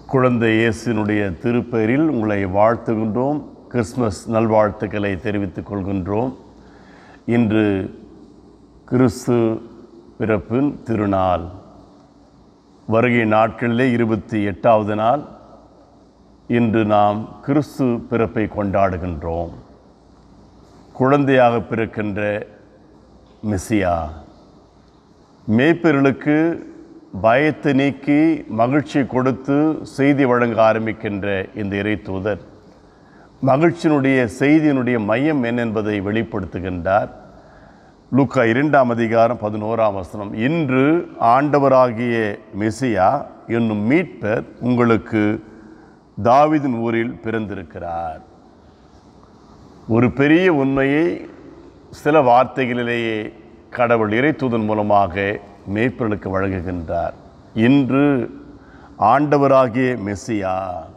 குழந்தை இயேசுவினுடைய திருப்பெயரில் உங்களை வாழ்த்துகின்றோம். கிறிஸ்மஸ் நல்வாழ்த்துக்களை தெரிவித்துக் கொள்கின்றோம். இன்று கிறிஸ்து பிறப்பின் திருநாள். வருகை நாட்களிலே 28வது நாள். இன்று நாம் கிறிஸ்து பிறப்பை கொண்டாடுகின்றோம். குழந்தையாக பிறக்கின்ற மெசியா மேய்ப்பர்களுக்கு பயத்தை நீக்கி மகிழ்ச்சி கொடுத்து செய்தி வழங்க ஆரம்பிக்கின்ற இந்த இறைத்தூதர் மகிழ்ச்சியினுடைய செய்தியினுடைய மையம் என்ன என்பதை வெளிப்படுத்துகின்றார். லூக்கா 2ஆம் அதிகாரம் 11ஆம் வசனம், இன்று ஆண்டவராகிய மெசியா என்னும் மீட்பர் உங்களுக்கு தாவீதின் ஊரில் பிறந்திருக்கிறார். ஒரு பெரிய உண்மையை சில வார்த்தைகளிலேயே கடவுள் இறைத்தூதன் மூலமாக மேய்ப்பர்களுக்கு வழங்குகின்றார். இன்று ஆண்டவராகிய மெசியா,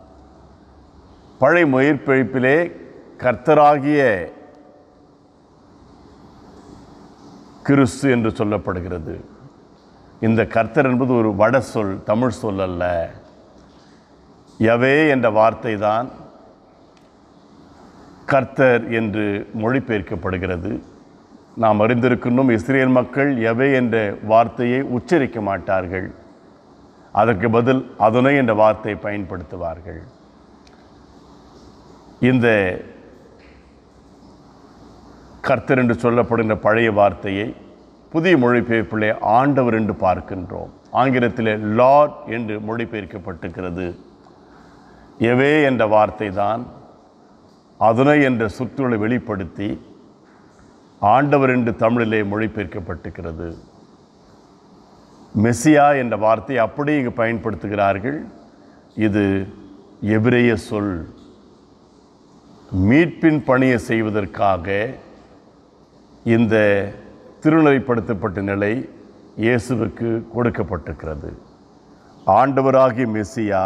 பழைய மொழிபெயர்ப்பிலே கர்த்தராகிய கிறிஸ்து என்று சொல்லப்படுகிறது. இந்த கர்த்தர் என்பது ஒரு வட சொல், தமிழ் சொல் அல்ல. யவே என்ற வார்த்தை தான் கர்த்தர் என்று மொழிபெயர்க்கப்படுகிறது. நாம் அறிந்திருக்கின்றோம், இஸ்ரேல் மக்கள் யவே என்ற வார்த்தையை உச்சரிக்க மாட்டார்கள். அதற்கு பதில் அதுனை என்ற வார்த்தையை பயன்படுத்துவார்கள். இந்த கர்த்தர் என்று சொல்லப்படுகின்ற பழைய வார்த்தையை புதிய மொழிபெயர்ப்பிலே ஆண்டவர் என்று பார்க்கின்றோம். ஆங்கிலத்திலே லார்ட் என்று மொழிபெயர்க்கப்பட்டிருக்கிறது. யவே என்ற வார்த்தை தான் அதுனை என்ற சொற்றொடரை வெளிப்படுத்தி ஆண்டவர் என்று தமிழிலே மொழிபெயர்க்கப்பட்டிருக்கிறது. மெசியா என்ற வார்த்தையை அப்படியே இங்கு பயன்படுத்துகிறார்கள். இது எபிரேய சொல். மீட்பின் பணியை செய்வதற்காக இந்த திருநிலைப்படுத்தப்பட்ட நிலை இயேசுவுக்கு கொடுக்கப்பட்டிருக்கிறது. ஆண்டவராகிய மெசியா,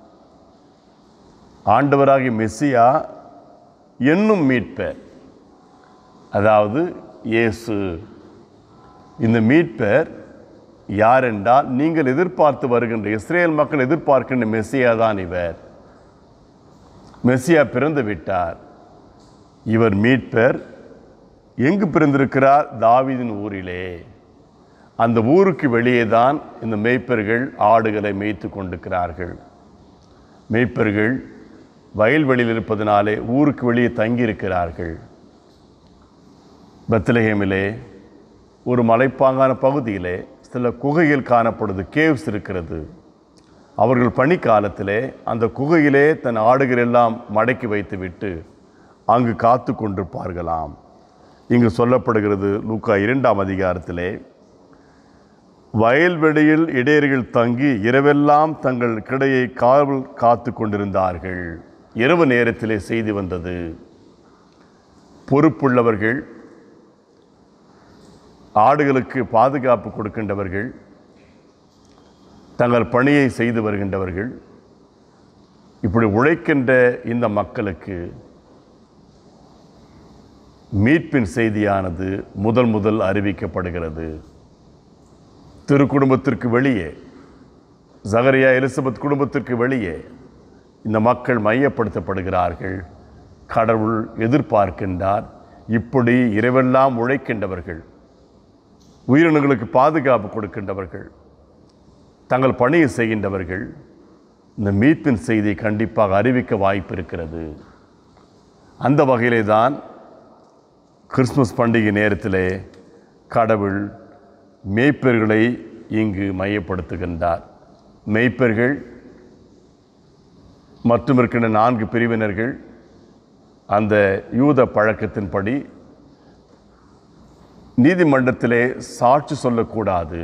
ஆண்டவராகிய மெசியா என்னும் மீட்பர், அதாவது இயேசு. இந்த மீட்பர் யார் என்றால், நீங்கள் எதிர்பார்த்து வருகின்ற, இஸ்ரேல் மக்கள் எதிர்பார்க்கின்ற மெசியா தான் இவர். மெசியா பிறந்து விட்டார். இவர் மீட்பர். எங்கு பிறந்திருக்கிறார்? தாவீதின் ஊரிலே. அந்த ஊருக்கு வெளியே தான் இந்த மேய்ப்பர்கள் ஆடுகளை மேய்த்து கொண்டிருக்கிறார்கள். மேய்ப்பர்கள் வயல்வெளியில் இருப்பதனாலே ஊருக்கு வெளியே தங்கியிருக்கிறார்கள். பெத்லகேமிலே ஒரு மலைப்பாங்கான பகுதியிலே சில குகைகள் காணப்படுது, கேவ்ஸ் இருக்கிறது. அவர்கள் பனிக்காலத்திலே அந்த குகையிலே தன் ஆடுகள் எல்லாம் மடக்கி வைத்துவிட்டு அங்கு காத்து கொண்டிருப்பார்களாம். இங்கு சொல்லப்படுகிறது லூக்கா 2ஆம் அதிகாரத்திலே, வயல்வெளியில் இடையர்கள் தங்கி இரவெல்லாம் தங்கள் கிடையை காவல் காத்து கொண்டிருந்தார்கள். இரவு நேரத்திலே செய்தி வந்தது. பொறுப்புள்ளவர்கள், ஆடுகளுக்கு பாதுகாப்பு கொடுக்கின்றவர்கள், தங்கள் பணியை செய்து வருகின்றவர்கள், இப்படி உழைக்கின்ற இந்த மக்களுக்கு மீட்பின் செய்தியானது முதல் அறிவிக்கப்படுகிறது. திருக்குடும்பத்திற்கு வெளியே, சகரியா எலிசபெத் குடும்பத்திற்கு வெளியே இந்த மக்கள் மையப்படுத்தப்படுகிறார்கள். கடவுள் எதிர்பார்க்கின்றார், இப்படி இரவெல்லாம் உழைக்கின்றவர்கள், உயிரினங்களுக்கு பாதுகாப்பு கொடுக்கின்றவர்கள், தங்கள் பணியை செய்கின்றவர்கள் இந்த மீட்பின் செய்தியை கண்டிப்பாக அறிவிக்க வாய்ப்பு இருக்கிறது. அந்த வகையிலே தான் கிறிஸ்துமஸ் பண்டிகை நேரத்திலே கடவுள் மேய்ப்பர்களை இங்கு மையப்படுத்துகின்றார். மேய்ப்பர்கள் மற்றும் இருக்கின்ற 4 பிரிவினர்கள் அந்த யூத பழக்கத்தின்படி நீதிமன்றத்திலே சாட்சி சொல்லக்கூடாது.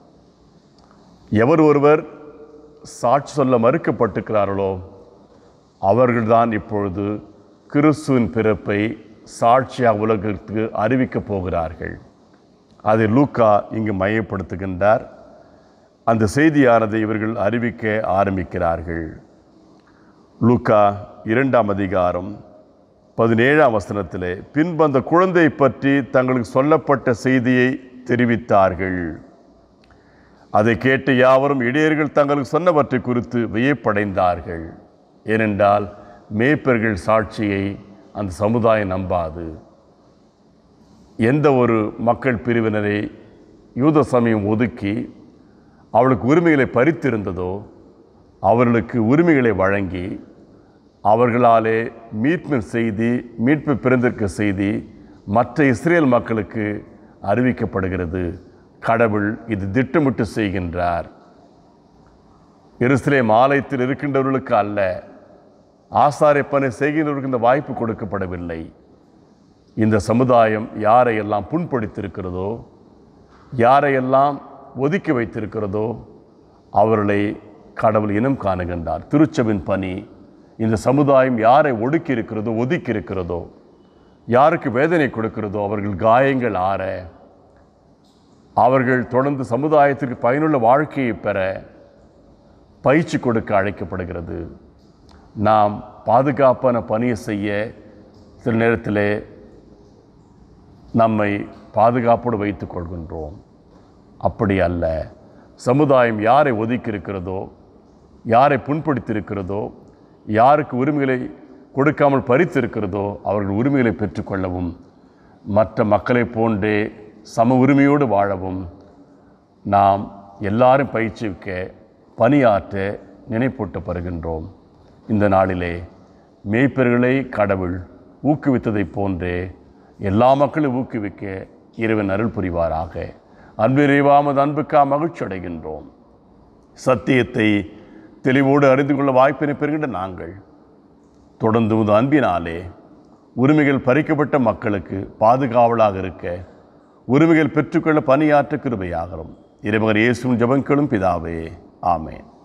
எவர் ஒருவர் சாட்சி சொல்ல மறுக்கப்பட்டிருக்கிறார்களோ அவர்கள்தான் இப்பொழுது கிறிஸ்துவின் பிறப்பை சாட்சியாக உலகத்திற்கு அறிவிக்கப் போகிறார்கள். அதை லூக்கா இங்கு மையப்படுத்துகின்றார். அந்த செய்தியானது இவர்கள் அறிவிக்க ஆரம்பிக்கிறார்கள். லூக்கா 2ஆம் அதிகாரம் 17ஆம் வசனத்திலே, பின்பு அந்த குழந்தை பற்றி தங்களுக்கு சொல்லப்பட்ட செய்தியை தெரிவித்தார்கள். அதை கேட்டு யாவரும் இடையர்கள் தங்களுக்கு சொன்னவற்றை குறித்து வியப்படைந்தார்கள். ஏனென்றால் மேய்ப்பர்கள் சாட்சியை அந்த சமுதாயம் நம்பாது. எந்த ஒரு மக்கள் பிரிவினரை யூத சமயம் ஒதுக்கி அவளுக்கு உரிமைகளை பறித்திருந்ததோ அவர்களுக்கு உரிமைகளை வழங்கி அவர்களாலே மீட்பு பிறந்திருக்க செய்தி மற்ற இஸ்ரேல் மக்களுக்கு அறிவிக்கப்படுகிறது. கடவுள் இது திட்டமிட்டு செய்கின்றார். எருசலேம் ஆலயத்தில் இருக்கின்றவர்களுக்கு அல்ல, ஆசாரிய பணி செய்கின்றவர்களுக்கு இந்த வாய்ப்பு கொடுக்கப்படவில்லை. இந்த சமுதாயம் யாரையெல்லாம் புண்படுத்தியிருக்கிறதோ, யாரையெல்லாம் ஒதுக்கி வைத்திருக்கிறதோ அவர்களை கடவுள் இனம் காணுகின்றார். திருச்சபின் பணி இந்த சமுதாயம் யாரை ஒடுக்கி இருக்கிறதோ, ஒதுக்கி இருக்கிறதோ, யாருக்கு வேதனை கொடுக்கிறதோ அவர்கள் காயங்கள் ஆற, அவர்கள் தொடர்ந்து சமுதாயத்திற்கு பயனுள்ள வாழ்க்கையை பெற பயிற்சி கொடுக்க அழைக்கப்படுகிறது. நாம் பாதுகாப்பான பணியை செய்ய சில நேரத்தில் நம்மை பாதுகாப்போடு வைத்துக் கொள்கின்றோம். அப்படி அல்ல. சமுதாயம் யாரை ஒதுக்கி இருக்கிறதோ, யாரை புண்படுத்தியிருக்கிறதோ, யாருக்கு உரிமைகளை கொடுக்காமல் பறித்திருக்கிறதோ அவர்கள் உரிமைகளை பெற்றுக்கொள்ளவும் மற்ற மக்களை போன்றே சம உரிமையோடு வாழவும் நாம் எல்லாரும் பயிற்சிக்க பணியாற்ற நினைப்பூட்டப்படுகின்றோம். இந்த நாளிலே மேய்ப்பர்களை கடவுள் ஊக்குவித்ததைப் போன்றே எல்லா மக்களும் ஊக்குவிக்க இறைவன் அருள் புரிவாராக. அன்பிறைவாமது அன்புக்காக மகிழ்ச்சி அடைகின்றோம். சத்தியத்தை தெளிவோடு அறிந்து கொள்ள வாய்ப்பினை பெறுகின்ற நாங்கள் தொடர்ந்து உமது அன்பினாலே உரிமைகள் பறிக்கப்பட்ட மக்களுக்கு பாதுகாவலாக இருக்க, உரிமைகள் பெற்றுக்கொள்ள பணியாற்ற கிருபையாகிறோம். இறைமகன் இயேசுவின் ஜெபங்களும் பிதாவே, ஆமென்.